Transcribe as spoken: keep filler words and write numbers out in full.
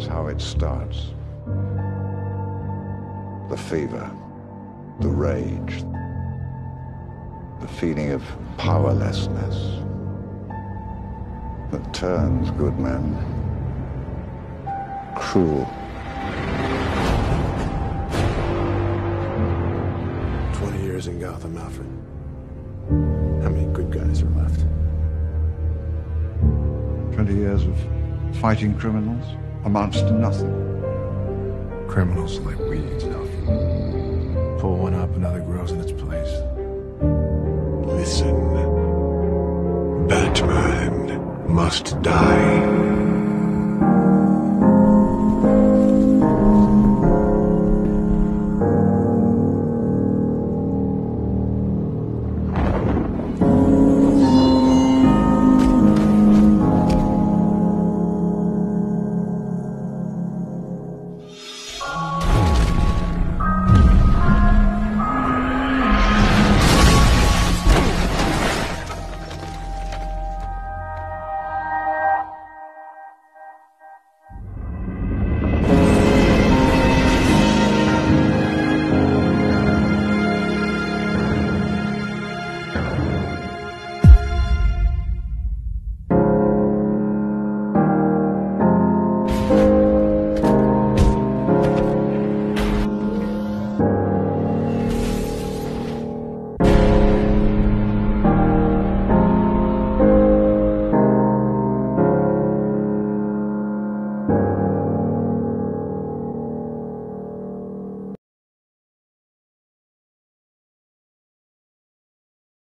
It's how it starts. The fever, the rage, the feeling of powerlessness that turns good men cruel. Twenty years in Gotham, Alfred. How many good guys are left? Twenty years of fighting criminals amounts to nothing. Criminals like weeds, Alfred. Pull one up, another grows in its place. Listen. Batman must die.